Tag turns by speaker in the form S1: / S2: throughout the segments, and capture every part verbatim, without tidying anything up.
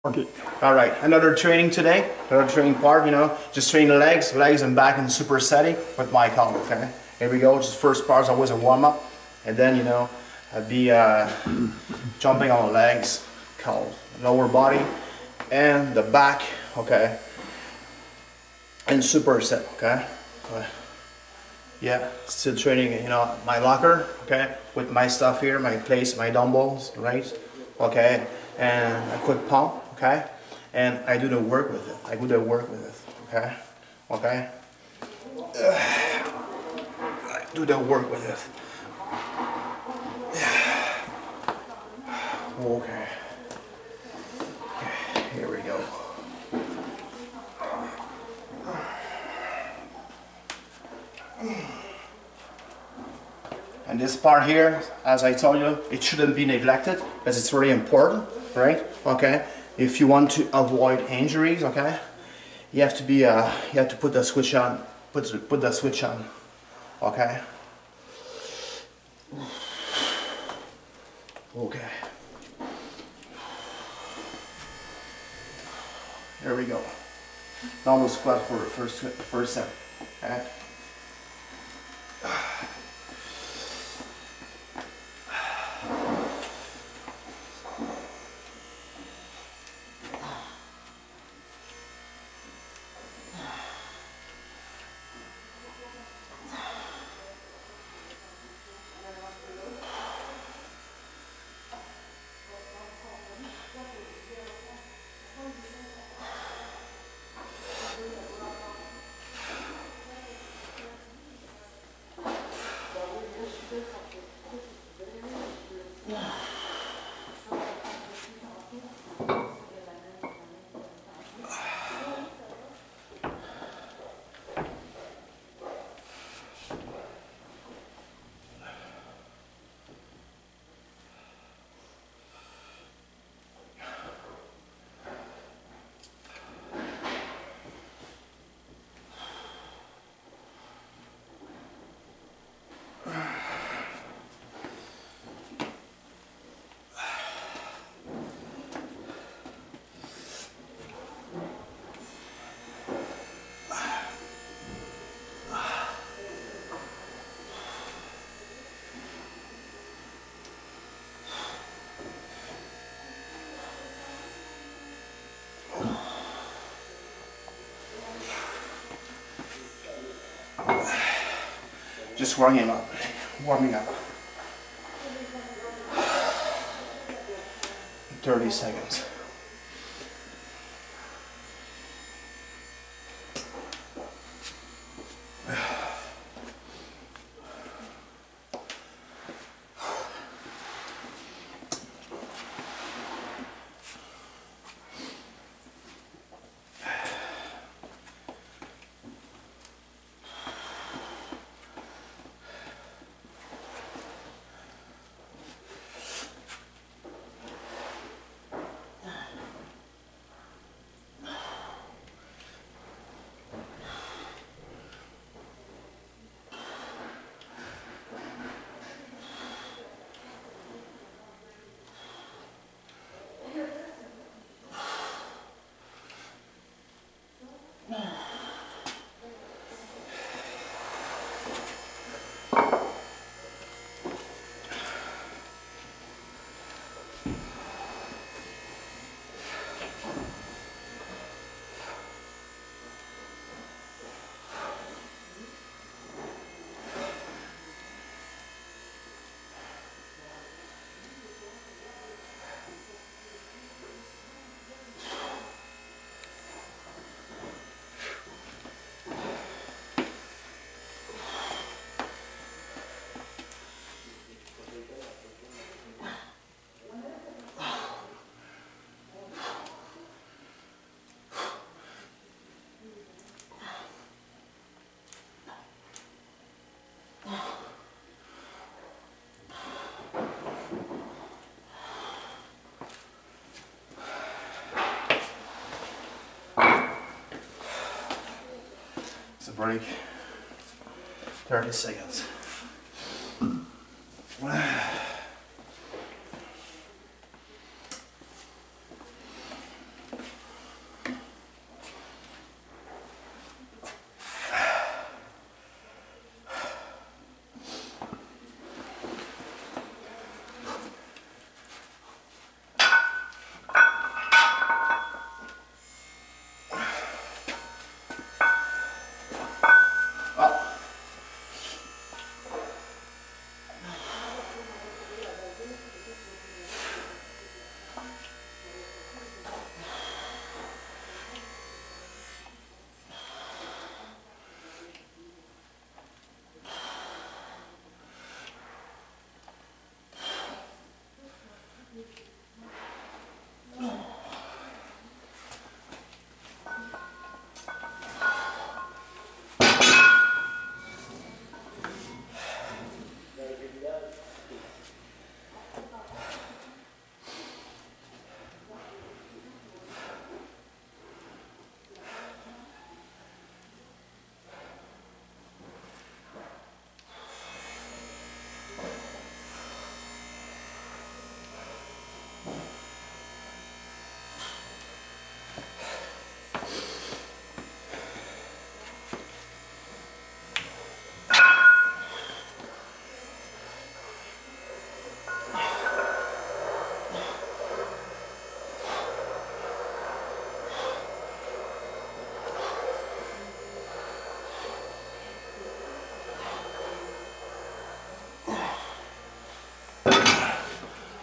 S1: Okay. All right. Another training today. Another training part. You know, just train the legs, legs and back in supersetting with my column. Okay. Here we go. Just first part is always a warm up, and then you know, I'd be uh, jumping on the legs, called lower body, and the back. Okay. And superset. Okay. okay. Yeah. Still training. You know, my locker. Okay. With my stuff here, my place, my dumbbells. Right. Okay. And a quick pump. Okay, and I do the work with it. I do the work with it. Okay, okay. I do the work with it. Okay. Okay. Here we go. And this part here, as I told you, it shouldn't be neglected because it's really important, right? Okay. If you want to avoid injuries, okay, you have to be, uh, you have to put the switch on, put put the switch on, okay. Okay. Here we go. Normal squat for the first first set, okay. Just warming up, warming up. thirty seconds. It's a break. thirty seconds.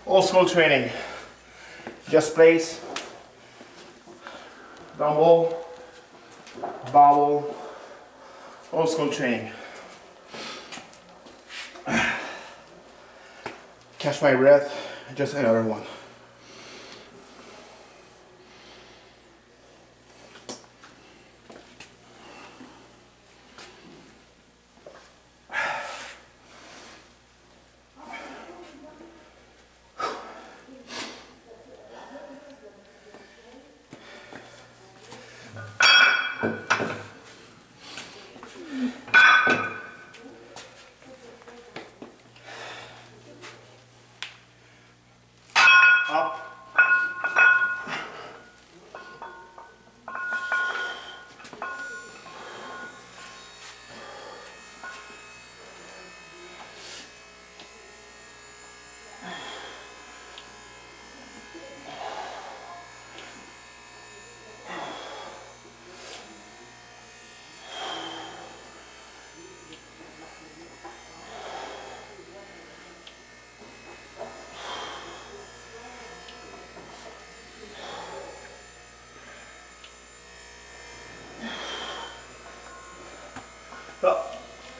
S1: Old school training. Just plates, dumbbell, barbell, old school training. Catch my breath, just another one. Up. Up.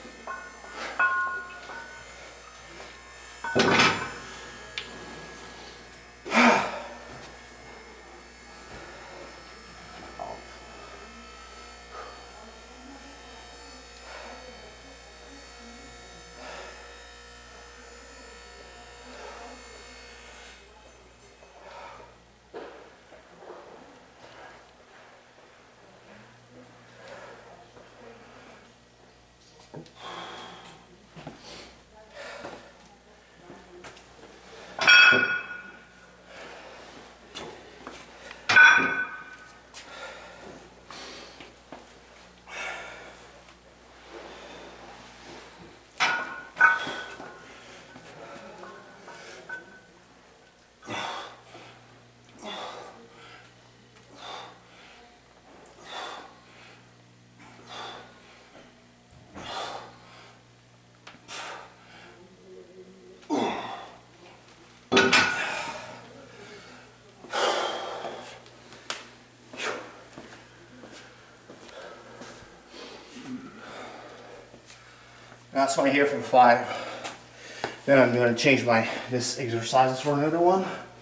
S1: That's why I'm here for five. Then I'm going to change my this exercises for another one.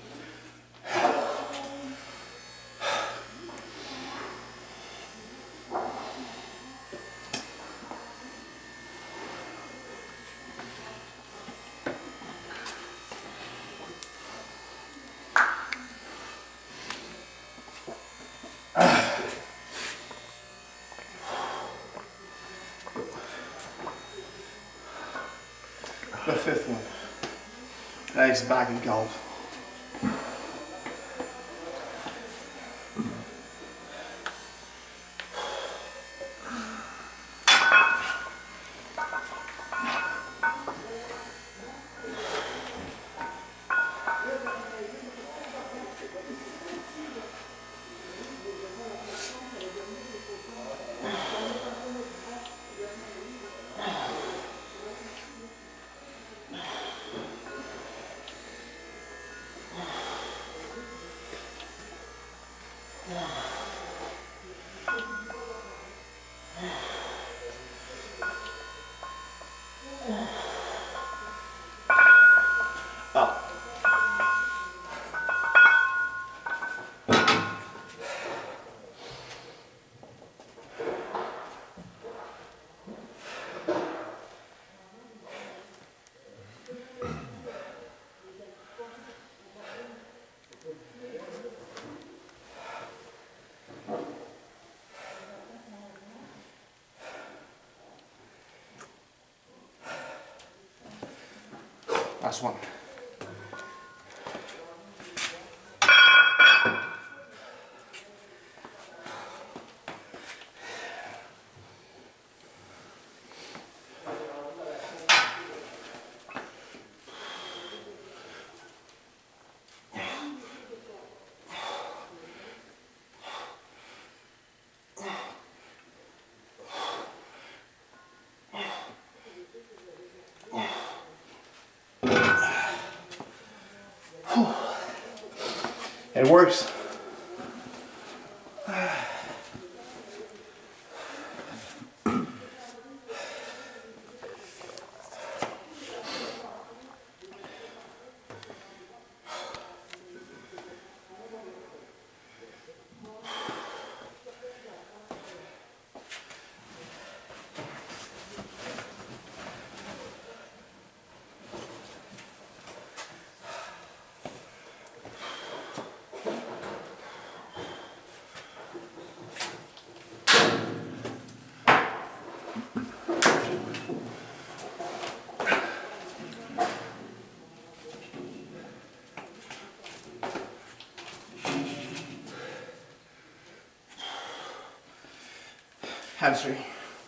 S1: The fifth one. Legs back and go. Up. Last one. works. Hamstring.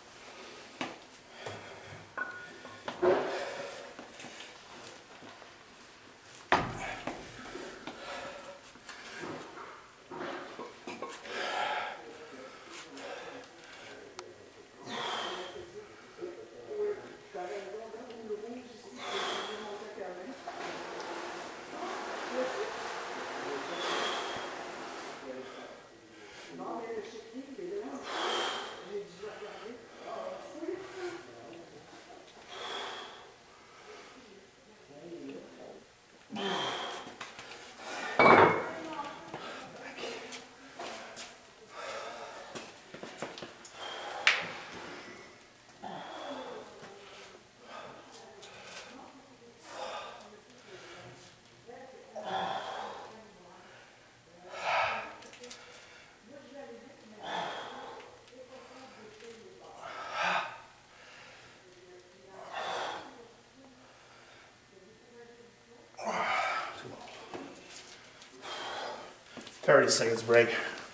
S1: thirty seconds break.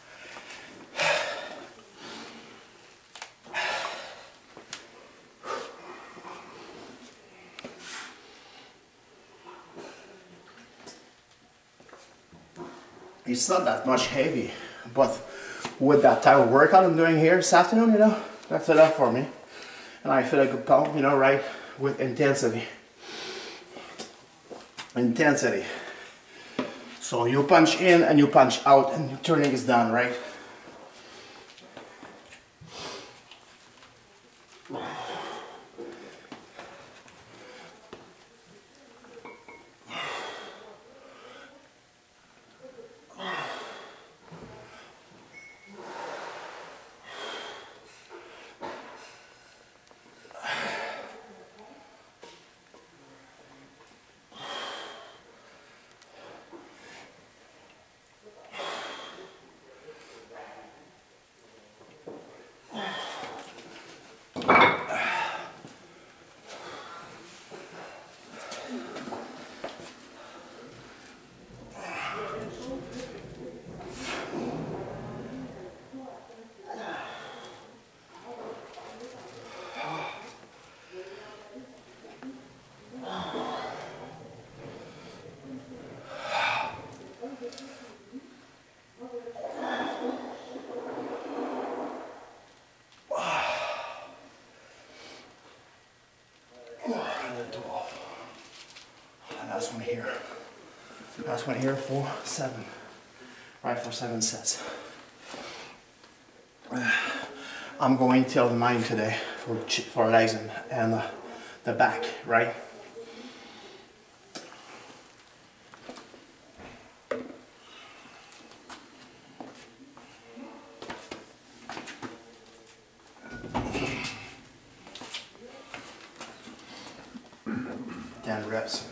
S1: It's not that much heavy, but with that type of workout I'm doing here this afternoon, you know, that's enough for me. And I feel like a pump, you know, right, with intensity. Intensity. So you punch in and you punch out and your turning is done, right? Last one here. Last one here for seven. Right, for seven sets. I'm going till nine today for for legs and, and uh, the back, right? ten reps.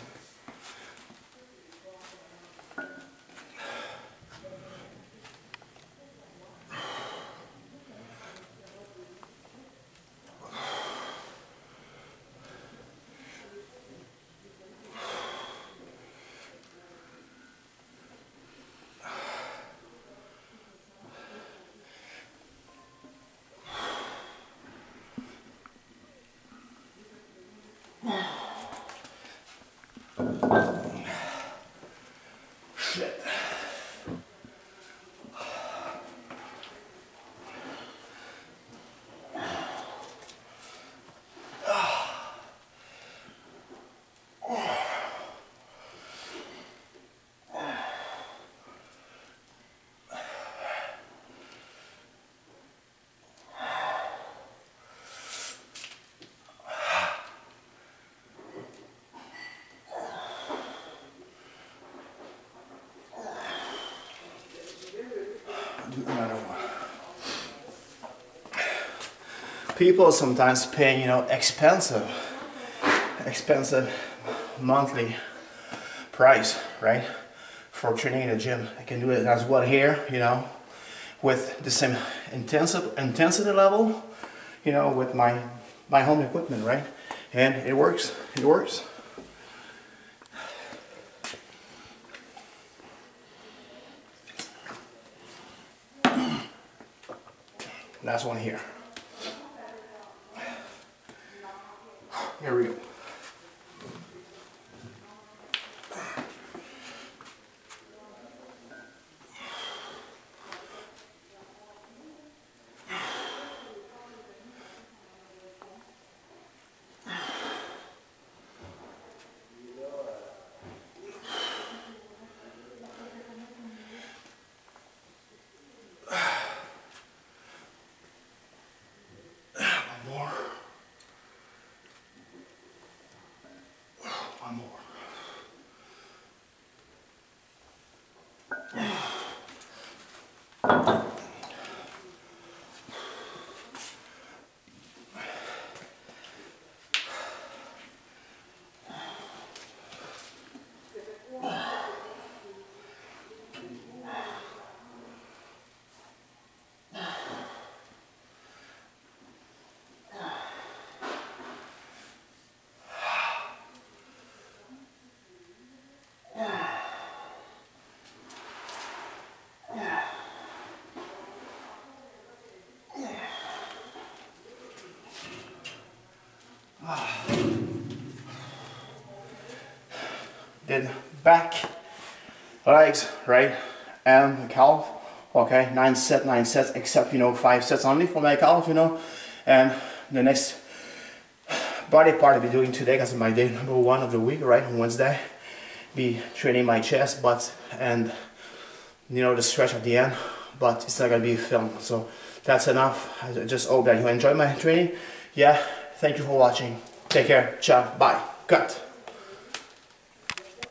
S1: Another one. People sometimes pay, you know, expensive, expensive monthly price, right, for training in the gym. I can do it as well here, you know, with the same intensive intensity level, you know, with my my home equipment, right, and it works. It works. Last one here. Here we go. One more. Did back, legs, right, and calf. Okay, nine set, nine sets, except, you know, five sets only for my calf, you know. And the next body part I'll be doing today, because it's my day number one of the week, right, on Wednesday, be training my chest, butt, and, you know, the stretch at the end, but it's not gonna be filmed. So that's enough. I just hope that you enjoy my training. Yeah, thank you for watching. Take care. Ciao. Bye. Cut.